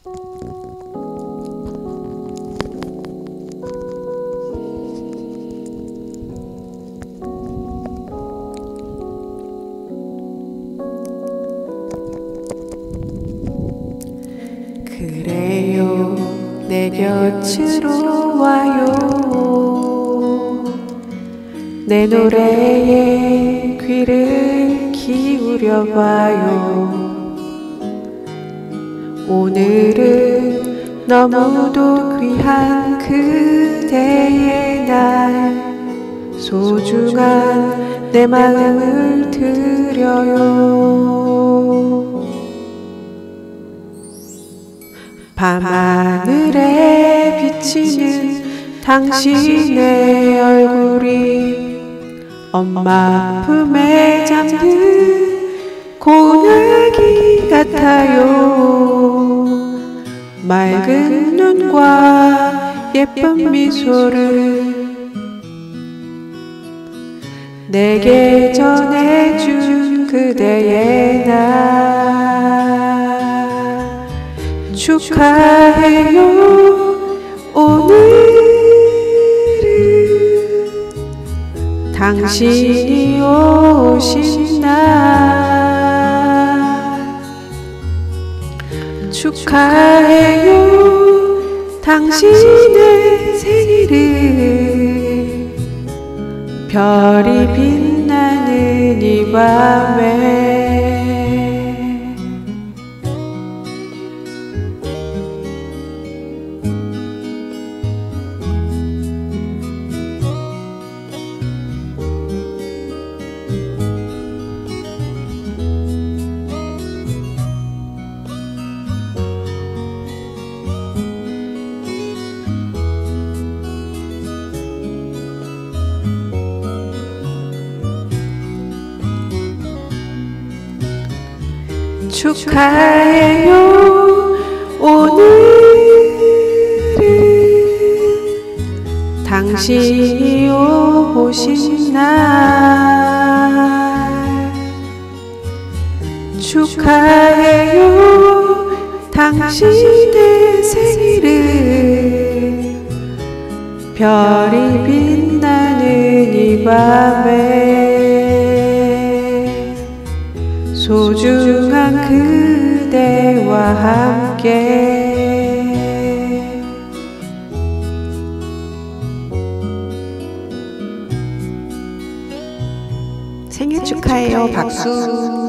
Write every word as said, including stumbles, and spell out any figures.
그래요, 내 곁으로 와요. 내 노래에 귀를 기울여봐요. 오늘은 너무도 귀한 그대의 날, 소중한 내 마음을 드려요. 밤하늘에 비치는 당신의 얼굴이 엄마 품에 잠든 고운 아기 같아요. 맑은 눈과 예쁜 미소를 내게 전해준 그대의 날, 축하해요. 오늘은 당신이 오신 날, 축하해요. 당신의 생일을 별이 빛나는 이 밤에 축하해요. 오늘은 당신이 오신 날, 축하해요. 당신의 생일을 별이 빛나는 이 밤에 소중한 그대와 함께 생일 축하해요. 박수.